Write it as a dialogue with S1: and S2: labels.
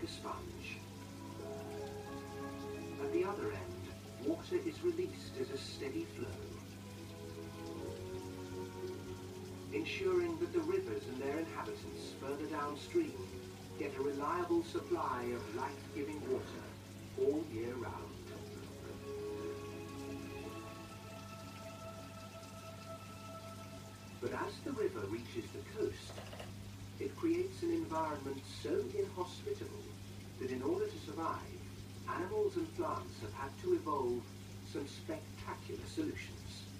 S1: like a sponge. At the other end, water is released as a steady flow, ensuring that the rivers and their inhabitants further downstream get a reliable supply of life-giving water all year round. But as the river reaches the coast, it creates an environment so inhospitable that in order to survive, animals and plants have had to evolve some spectacular solutions.